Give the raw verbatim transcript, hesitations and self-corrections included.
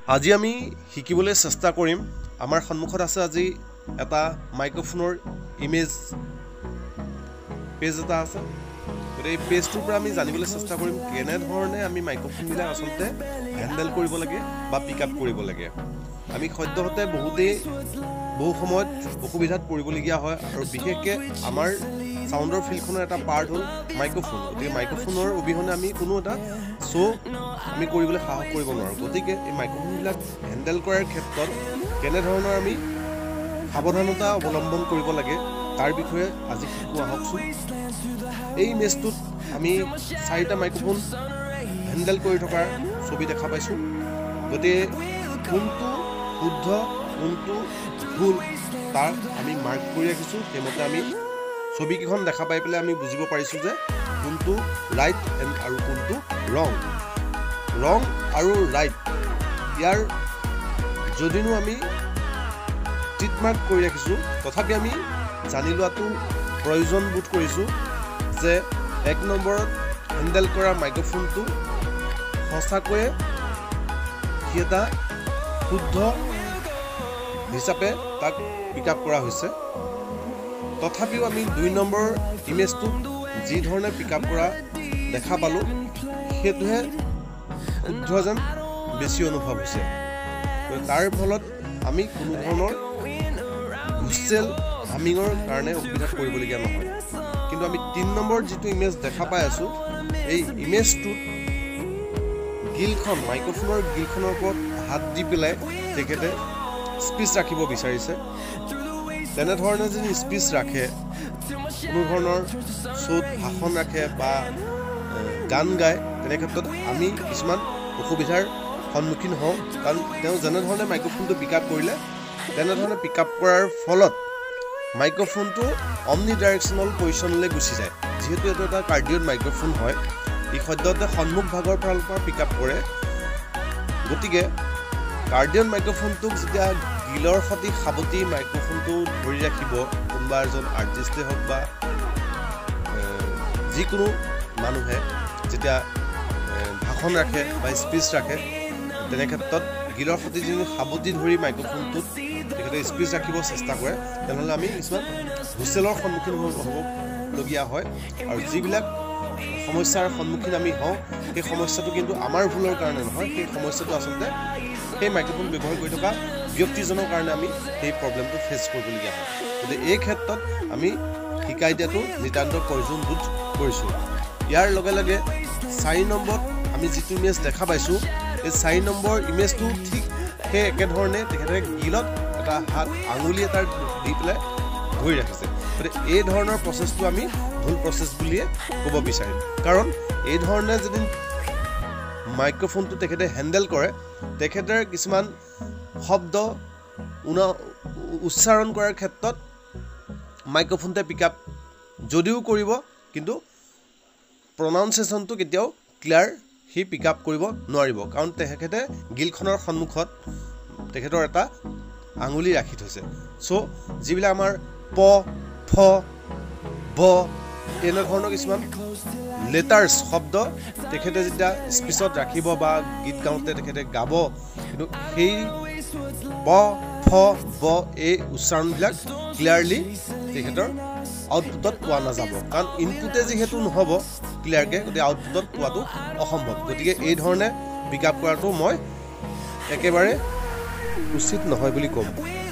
আজি আমি শিকিবলৈ চেষ্টা কৰিম আমাৰ সন্মুখত আছে আজি এটা মাইক্ৰোফোনৰ ইমেজ পেজ এটা আছে এই পেজটোৰ পৰা আমি জানিবলৈ চেষ্টা কৰিম কেনে ধৰণে আমি মাইক্ৰোফোনবিলাক আসলতে হ্যান্ডেল কৰিব লাগে বা পিক আপ কৰিব লাগে আমি সদ্যহতে বহুতেই বহু সময়ত অসুবিধাত পৰিবলগীয়া হয় আৰু বিশেষকৈ আমাৰ সাউন্ডৰ ফিল্ডখনৰ এটা পাৰ্ট হ'ল মাইক্ৰোফোন গতিকে মাইক্ৰোফোনৰ অবিহনে আমি কোনো এটা শো আমি কৰিবলৈ সাহস কৰিব নোৱাৰোঁ গতিকে এই মাইক্ৰোফোনবিলাক হ্যান্ডেল কৰাৰ ক্ষেত্ৰত কেনে ধৰণৰ আমি সাৱধানতা অৱলম্বন কৰিব লাগে তাৰ বিষয়ে আজি শিকো আহকচোন এই মেজটোত আমি চাৰিটা মাইক্ৰোফোন হ্যান্ডেল কৰি থকাৰ ছবি দেখা পাইছোঁ গতিকে কোনটো শুদ্ধ কোনটো ভুল তাৰ আমি মাৰ্ক কৰি ৰাখিছোঁ সেইমতে আমি ছবিকেইখন দেখা পাই পেলাই আমি বুজিব পাৰিছোঁ যে কোনটো ৰাইট এণ্ড আৰু কোনটো ৰং ৰং আৰু ৰাইট ইয়াৰ যদিনো আমি টিক মাৰ্ক কৰি ৰাখিছোঁ তথাপি আমি জানি লোৱাটো প্ৰয়োজন বোধ কৰিছোঁ যে এক নম্বৰত হ্যান্ডেল কৰা মাইক্ৰোফোনটো সঁচাকৈয়ে সি এটা শুদ্ধ হিচাপে তাক পিক আপ কৰা হৈছে তথাপিও আমি দুই নম্বৰ ইমেজটো যি ধৰণে পিক আপ কৰা দেখা পালোঁ সেইটোহে শুদ্ধ যেন বেছি অনুভৱ হৈছে তাৰ ফলত আমি কোনো ধৰণৰ হুইচেল হামিঙৰ কাৰণে অসুবিধাত পৰিবলগীয়া নহয় কিন্তু আমি তিন নম্বৰ যিটো ইমেজ দেখা পাই আছোঁ এই ইমেজটোত গিলখন মাইক্ৰোফোনৰ গিলখনৰ ওপৰত হাত দি পেলাই তেখেতে স্পীচ ৰাখিব বিচাৰিছে তেনেধৰণে যদি স্পীচ ৰাখে কোনো ধৰণৰ শ্ব'ত ভাষণ ৰাখে বা গান গায় তেনে ক্ষেত্ৰত আমি কিছুমান অসুবিধাৰ সন্মুখীন হওঁ কাৰণ তেওঁ যেনেধৰণে মাইক্ৰোফোনটো পিক আপ কৰিলে তেনেধৰণে পিক আপ কৰাৰ ফলত মাইক্ৰোফোনটো অমনি ডাইৰেকশ্যনেল পজিশ্যনলৈ গুচি যায় যিহেতু এইটো এটা কাৰ্ডিঅ'ড মাইক্ৰোফোন হয় ই সদ্যহতে সন্মুখ ভাগৰ ফালৰ পৰা পিক আপ কৰে গতিকে কাৰ্ডিঅ'ড মাইক্ৰোফোনটোক যেতিয়া গিলৰ সতি সাৱটি মাইক্ৰোফোনটো ধৰি ৰাখিব কোনোবা এজন আৰ্টিষ্টে হওক বা যিকোনো মানুহে যেতিয়া ভাষণ ৰাখে বা স্পীচ ৰাখে তেনে ক্ষেত্ৰত গিলৰ সতি যদি সাৱটি ধৰি মাইক্ৰোফোনটোত তেখেতে স্পীচ ৰাখিব চেষ্টা কৰে তেনেহ'লে আমি কিছুমান হুইচেলৰ সন্মুখীন হ'বলগীয়া হয় আৰু যিবিলাক সমস্যাৰ সন্মুখীন আমি হওঁ সেই সমস্যাটো কিন্তু আমাৰ ভুলৰ কাৰণে নহয় সেই সমস্যাটো আচলতে সেই মাইক্ৰোফোন ব্যৱহাৰ কৰি থকা ব্যক্তিজনৰ কাৰণে আমি সেই প্ৰব্লেমটো ফেচ কৰিবলগীয়া হয় গতিকে এই ক্ষেত্ৰত আমি শিকাই দিয়াটো নিতান্ত প্ৰয়োজন বোধ কৰিছোঁ ইয়াৰ লগে লগে চাৰি নম্বৰত আমি যিটো ইমেজ দেখা পাইছোঁ এই চাৰি নম্বৰ ইমেজটো ঠিক সেই একেধৰণে তেখেতে গিলত এটা হাত আঙুলি এটা দি পেলাই ধৰি ৰাখিছে গতিকে এই ধৰণৰ প্ৰচেছটো আমি ভুল প্ৰচেছ বুলিয়ে ক'ব বিচাৰিম কাৰণ এই ধৰণে যদি মাইক্ৰোফোনটো তেখেতে হেণ্ডেল কৰে তেখেতে কিছুমান শব্দ উচ্চাৰণ কৰাৰ ক্ষেত্ৰত মাইক্ৰোফোনটোৱে পিক আপ যদিও কৰিব কিন্তু প্ৰনাউন্সিয়েশ্যনটো কেতিয়াও ক্লিয়াৰ সি পিক আপ কৰিব নোৱাৰিব কাৰণ তেখেতে গিলখনৰ সন্মুখত তেখেতৰ এটা আঙুলি ৰাখি থৈছে চ' যিবিলাক আমাৰ প ফ ব এনেধৰণৰ কিছুমান লেটাৰ্ছ শব্দ তেখেতে যেতিয়া স্পীচত ৰাখিব বা গীত গাওঁতে তেখেতে গাব কিন্তু সেই ব ফ ব এই উচ্চাৰণবিলাক ক্লিয়াৰলি তেখেতৰ আউটপুটত পোৱা নাযাব কাৰণ ইনপুটে যিহেতু নহ'ব ক্লিয়াৰকৈ গতিকে আউটপুটত পোৱাটো অসম্ভৱ গতিকে এই ধৰণে পিক আপ কৰাটো মই একেবাৰে উচিত নহয় বুলি ক'ম